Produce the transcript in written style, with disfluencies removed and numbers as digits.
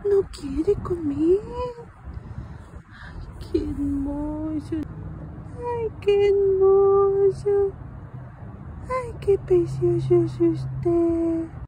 No quiere comer. Ay, qué hermoso. Ay, qué hermoso. Ay, qué precioso es usted.